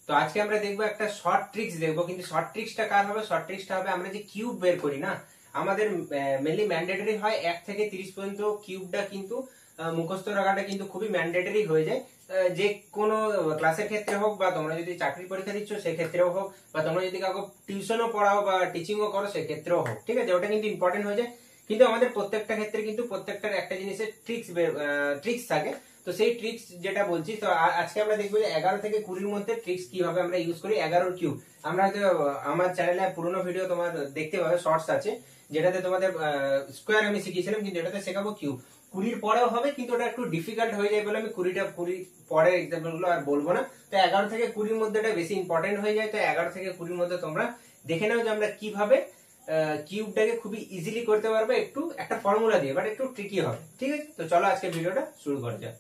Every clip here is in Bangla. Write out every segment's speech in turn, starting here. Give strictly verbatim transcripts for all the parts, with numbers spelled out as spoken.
তো আজকে আমরা দেখবো একটা শর্ট ট্রিক্স দেখবো, কিন্তু শর্ট ট্রিক্সটা কার হবে? শর্ট ট্রিক্সটা হবে আমরা যে কিউব বের করি না, আমাদের মেনলি ম্যান্ডেটরি হয় এক থেকে তিরিশ পর্যন্ত কিউবটা কিন্তু মুখস্থ রাখাটা কিন্তু খুবই ম্যান্ডেটরি হয়ে যায়। যে কোনো ক্লাসের ক্ষেত্রে হোক, বা তোমরা যদি চাকরির পরীক্ষা দিচ্ছ সেক্ষেত্রেও হোক, বা তোমরা যদি কাউকে টিউশনও পড়াও বা টিচিংও করো সেক্ষেত্রেও হোক, ঠিক আছে, ওটা কিন্তু ইম্পর্টেন্ট হয়ে যায়। কিন্তু আমাদের প্রত্যেকটা ক্ষেত্রে কিন্তু প্রত্যেকটার একটা জিনিসের ট্রিক্স ট্রিক্স থাকে। তো সেই ট্রিক্স যেটা বলছি, তো আজকে আমরা দেখবো যে এগারো থেকে কুড়ির মধ্যে ট্রিক্স কিভাবে আমরা ইউজ করি। এগারোর কিউব আমরা হয়তো আমার চ্যানেলে পুরোনো ভিডিও তোমার দেখতে পাবে, শর্টস আছে, যেটাতে তোমাদের স্কোয়ার আমি শিখিয়েছিলাম, কিন্তু এটাতে শেখাবো কিউব। কুড়ির পরেও হবে, কিন্তু ওটা একটু ডিফিকাল্ট হয়ে যায় বলে আমি কুড়িটা কুড়ি পরের এক্সাম্পল গুলো আর বলবো না। তো এগারো থেকে কুড়ির মধ্যে এটা বেশি ইম্পর্টেন্ট হয়ে যায়। তো এগারো থেকে কুড়ির মধ্যে তোমরা দেখে নাও যে আমরা কিভাবে কিউবটাকে খুবই ইজিলি করতে পারবো, একটু একটা ফর্মুলা দিয়ে, বাট একটু ট্রিকি হবে, ঠিক আছে। তো চলো আজকে ভিডিওটা শুরু করা যাক।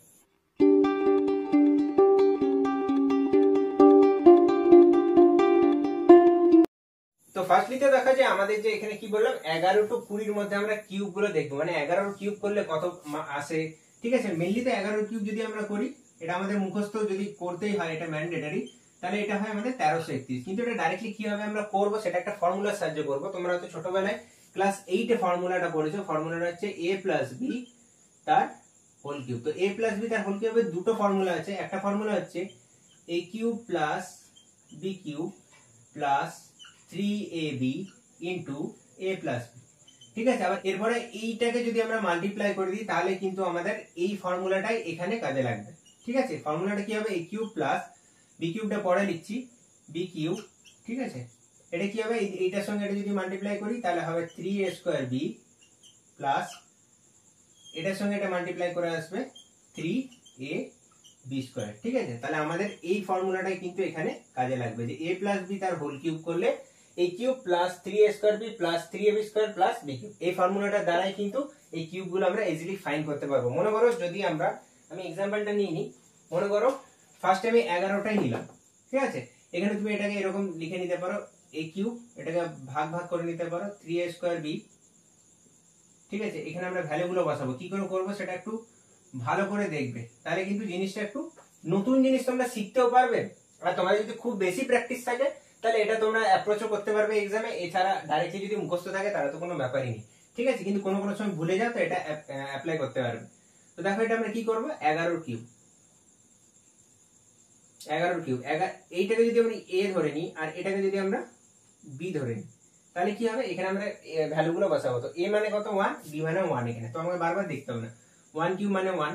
তো ফার্স্টলিতে দেখা যায় আমাদের যে এখানে কি বললাম, এগারো টু কুড়ির মধ্যে আমরা কিউব গুলো দেখবো, মানে এগারো কিউব করলে কত আসে, ঠিক আছে। মেনলি তো এগারো কিউব যদি আমরা করি, এটা আমাদের মুখস্থ যদি করতেই হয়, এটা ম্যান্ডেটরি, তাহলে এটা হয় আমাদের তেরোশো একত্রিশ। কিন্তু এটা ডাইরেক্টলি কিভাবে আমরা করবো সেটা একটা ফর্মুলার সাহায্যে করবো। তোমরা হয়তো ছোটবেলায় ক্লাস এইটে ফর্মুলাটা পড়েছো। ফর্মুলাটা হচ্ছে এ প্লাস বি তার হোল কিউব। তো এ প্লাস বি তার হোল কিউবের দুটো ফর্মুলা আছে। একটা ফর্মুলা হচ্ছে A cube plus B cube plus three A B into A plus B, ঠিক আছে। আবার এরপরে এইটাকে যদি আমরা মাল্টিপ্লাই করে দিই, তাহলে কিন্তু আমাদের এই ফর্মুলাটাই এখানে কাজে লাগবে, ঠিক আছে। ফর্মুলাটা কি হবে? এ কিউব প্লাস বি কিউবটা পরে লিখছি বি কিউব, ঠিক আছে। এটা কি হবে? এইটার সঙ্গে এটা যদি মাল্টিপ্লাই করি তাহলে হবে three A square B plus এটার সঙ্গে এটা মাল্টিপ্লাই করে আসবে থ্রি এ বি স্কোয়ার, ঠিক আছে। তাহলে আমাদের এই ফর্মুলাটাই কিন্তু এখানে কাজে লাগবে, যে এ প্লাস বি তার হোল কিউব করলে A cube plus three A square B plus three A B square plus B cube. এই ফর্মুলাটার দ্বারাই কিন্তু এই কিউব গুলো আমরা ইজিলি ফাইন্ড করতে পারবো। মনে করো যদি আমরা, আমি এক্সাম্পলটা নিয়ে নিই, মনে করো ফার্স্ট আমি এগারোটাই নিলাম, ঠিক আছে। এখানে তুমি এটাকে এরকম লিখে নিতে পারো এ কিউব, এটাকে ভাগ ভাগ করে নিতে পারো থ্রি এ স্কোয়ার বি, ঠিক আছে। এখানে আমরা ভ্যালু গুলো বসাবো, কি করে করবো সেটা একটু ভালো করে দেখবে, তাহলে কিন্তু জিনিসটা একটু নতুন জিনিস তোমরা শিখতেও পারবে। আর তোমার যদি খুব বেশি প্র্যাকটিস থাকে তাহলে এটা তোমরা অ্যাপ্রোচও করতে পারবে এক্সামে। এছাড়া ডাইরেক্টলি যদি মুখস্থ থাকে তাহলে তো কোনো ব্যাপারই নেই, ঠিক আছে। কিন্তু কোনো কোনো সময় ভুলে যাও, তো এটা অ্যাপ্লাই করতে পারবে। তো দেখো এটা আমরা কি করবো, এগারোর কিউব, এগারোর কিউব এইটাকে যদি আমরা এ ধরে নিই আর এটাকে যদি আমরা বি ধরে নিই, তাহলে কি হবে? এখানে আমরা ভ্যালু গুলো বসাবো। তো এ মানে কত? ওয়ান, বি মানে ওয়ান। এখানে তো আমাকে বারবার দেখতে হবে না, ওয়ান কিউব মানে ওয়ান,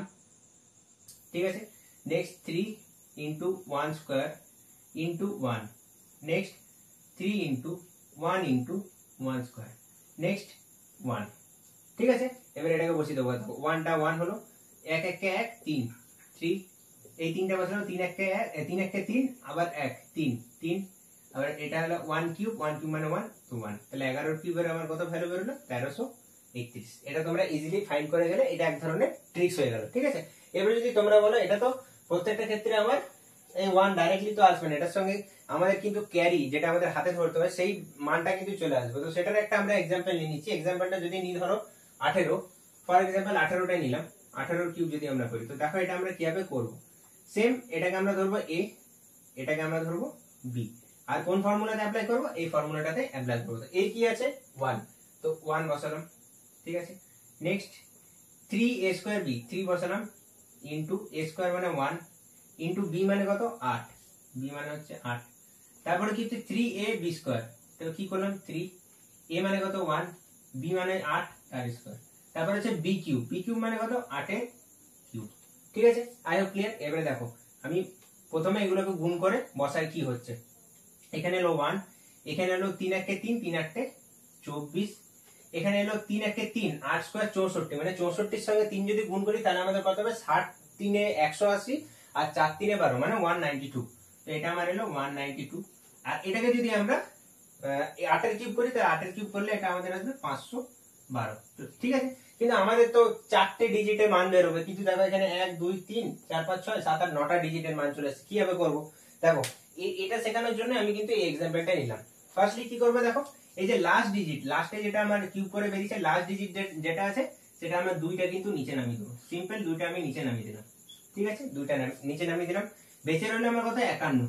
ঠিক আছে। Next three into one square into one, next three into one into one square, next one, ঠিক আছে। এবার এটাকে বসিয়ে দেবো। ওয়ানটা ওয়ান হলো, এক একে এক, তিন, থ্রি, এই তিনটা বসানো, তিন একে এক, তিন একে তিন, আবার এক, তিন, তিন, আবার এটা হলো ওয়ান কিউব, ওয়ান কিউব মানে ওয়ান, তো ওয়ান। তাহলে এগারোর কিউবের আমার কত ভ্যালু বেরোলো? তেরোশো একত্রিশ। এটা তোমরা ইজিলি ফাইন্ড করে গেলে এটা এক ধরনের ট্রিক্স হয়ে গেল, ঠিক আছে। এবার যদি তোমরা বলো এটা তো প্রত্যেকটা ক্ষেত্রে আমার এই ওয়ান ডাইরেক্টলি তো আসবে না, এটার সঙ্গে আমাদের কিন্তু ক্যারি, যেটা আমাদের হাতে ধরতে হবে, সেই মানটা কিন্তু চলে আসবে। তো সেটার একটা আমরা এক্সাম্পল নিয়ে নিচ্ছি। এক্সাম্পলটা যদি নিই ধরো আঠেরো, ফর এক্সাম্পল আঠেরোটাই নিলাম। আঠেরোর কিউব যদি আমরা করি, তো দেখো এটা আমরা কিভাবে করবো। সেম এটাকে আমরা ধরবো এ, এটাকে আমরা ধরবো বি, আর কোন ফর্মুলাতে অ্যাপ্লাই করবো? এই ফর্মুলাটাতে অ্যাপ্লাই করবো। তো এ কি আছে? ওয়ান, তো ওয়ান বসালাম, ঠিক আছে। Next three A square B, three বসালাম, ইন্টু এ স্কোয়ার মানে ওয়ান, ইন্টু বি মানে কত? আট, বি মানে হচ্ছে আট। তারপরে কি হচ্ছে? থ্রি এ বি স্কোয়ার, তো কি করলাম? থ্রি, এ মানে কত? ওয়ান, বি মানে আট, তার স্কোয়ার। তারপর হচ্ছে বি কিউব, বি কিউব মানে কত? আটের কিউব, ঠিক আছে। I hope clear. এবারে দেখো আমি প্রথমে এগুলোকে গুণ করে বসাই কি হচ্ছে। এখানে এলো ওয়ান, এখানে এলো তিন একে তিন, তিন আটে চব্বিশ, এখানে এলো তিন একে তিন, আট স্কোয়ার চৌষট্টি, মানে চৌষট্টির সঙ্গে তিন যদি গুণ করি তাহলে আমাদের কত হবে? ষাট তিনে একশো আশি, আর চার তিনে বারো, মানে ওয়ান নাইনটি টু। তো এটা আমার এলো ওয়ান নাইনটি টু। আর এটাকে যদি আমরা আটের কিউব করি, তাহলে আটের কিউব করলে এটা আমাদের আসবে পাঁচশো বারো, ঠিক আছে। কিন্তু আমাদের তো চারটে ডিজিটের মান বেরোবে, কিন্তু দেখো এখানে এক দুই তিন চার পাঁচ ছয় সাত আট নটা ডিজিটের মান চলে আসছে। কিভাবে করবো দেখো, এটা শেখানোর জন্য আমি কিন্তু এই এক্সাম্পলটা নিলাম। ফার্স্টলি কি করবে দেখো, এই যে লাস্ট ডিজিট, লাস্টে যেটা আমার কিউব করে বেরিয়েছে, লাস্ট ডিজিট যেটা আছে সেটা আমরা দুইটা কিন্তু নিচে নামিয়ে দেবো। সিম্পল, দুইটা আমি নিচে নামিয়ে দিলাম, ঠিক আছে। দুইটা নিচে নামিয়ে দিলাম। বেঁচে রইলো আমার কত? একান্ন,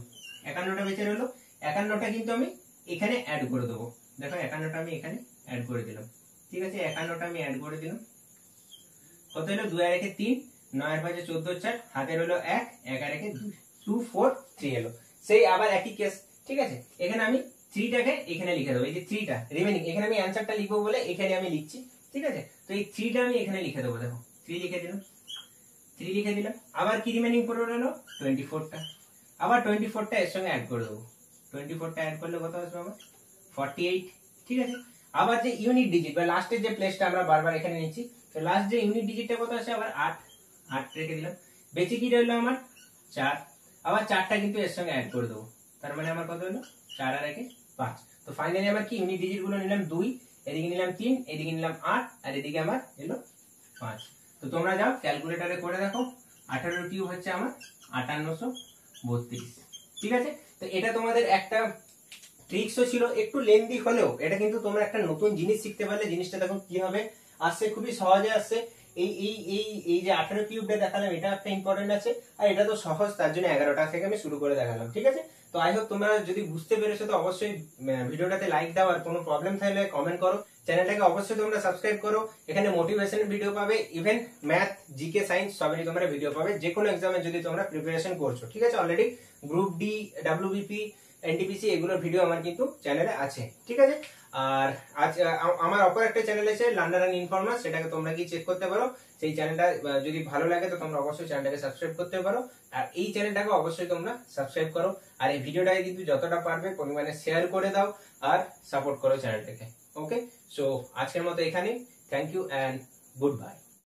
একান্নটা বেঁচে রইলো, একান্নটা কিন্তু আমি এখানে অ্যাড করে দেবো। দেখো একান্নটা আমি এখানে অ্যাড করে দিলাম, ঠিক আছে, একান্নটা আমি অ্যাড করে দিলাম। কত হলো, দুই আর একে তিন, নয় পাঁচে চোদ্দ, চার, হাতে রইলো এক, এক আর একে দুই, টু ফোর থ্রি এলো। সেই আবার একই কেস, ঠিক আছে। এখানে আমি থ্রিটাকে এখানে লিখে দেবো, এই যে থ্রিটা রিমেনিং, এখানে আমি অ্যান্সারটা লিখবো বলে এখানে আমি লিখছি, ঠিক আছে। তো এই থ্রিটা আমি এখানে লিখে দেবো, দেখো থ্রি লিখে দিলাম, থ্রি লিখে দিলাম। আবার কি রিমেনিং পড়ে রইলো, টোয়েন্টি ফোরটা, আবার টোয়েন্টি ফোরটা এর সঙ্গে অ্যাড করে দেবো। টোয়েন্টি ফোরটা অ্যাড করলে কত আসবে আমার, ফর্টি এইট, ঠিক আছে। আবার যে ইউনিট ডিজিট বা লাস্টের যে প্লেসটা আমরা বারবার এখানে নিচ্ছি, তো লাস্ট যে ইউনিট ডিজিটটা কত আছে, আবার আট, আট রেখে দিলাম। বেঁচে কি রইলো আমার, চার। আবার চারটা কিন্তু এর সঙ্গে অ্যাড করে দেবো, তার মানে আমার কত হলো, চার আর একে পাঁচ। তো ফাইনালি আমার কি ইউনিট ডিজিট গুলো নিলাম দুই, এদিকে নিলাম তিন, এদিকে নিলাম আট, আর এদিকে আমার এলো পাঁচ। তো তোমরা যাও ক্যালকুলেটারে করে দেখো, আঠারো কিউব হচ্ছে আমার আটান্নশো বত্রিশ, ঠিক আছে। তো এটা তোমাদের একটা ট্রিক্সও ছিল, একটু লেন্দি হলেও এটা কিন্তু তোমরা একটা নতুন জিনিস শিখতে পারলে। জিনিসটা দেখো কি হবে, আসছে খুবই সহজে আসছে। এই এই এই এই যে আঠারো কিউবটা দেখালাম, এটা একটা ইম্পর্টেন্ট আছে, আর এটা তো সহজ, তার জন্য এগারোটা থেকে আমি শুরু করে দেখালাম, ঠিক আছে। তো আই হোপ তোমরা যদি বুঝতে পেরেছো, তো অবশ্যই ভিডিওটাতে লাইক দাও, আর কোনো প্রবলেম থাকলে কমেন্ট করো। চ্যানেলটাকে অবশ্যই তোমরা সাবস্ক্রাইব করো, এখানে মোটিভেশন ভিডিও পাবে, ইভেন ম্যাথ, জিকে, সায়েন্স সবেরই তোমরা ভিডিও পাবে, যে কোনো এক্সামে যদি তোমরা প্রিপারেশন করছো, ঠিক আছে। Already group D, WBP, NTPC এগুলোর ভিডিও আমার কিন্তু চ্যানেলে আছে, ঠিক আছে। আর আজ আমার অপর একটা চ্যানেল আছে লার্নার এন্ড ইনফর্মার, সেটাকে তোমরা কি চেক করতে পারো। সেই চ্যানেলটা যদি ভালো লাগে তো তোমরা অবশ্যই চ্যানেলটাকে সাবস্ক্রাইব করতে পারো, আর এই চ্যানেলটাকে অবশ্যই তোমরা সাবস্ক্রাইব করো। আর এই ভিডিওটাকে কিন্তু যতটা পারবে পরিমাণে শেয়ার করে দাও, আর সাপোর্ট করো চ্যানেলটাকে। ওকে, সো আজকের মতো এখানে, thank you and good bye.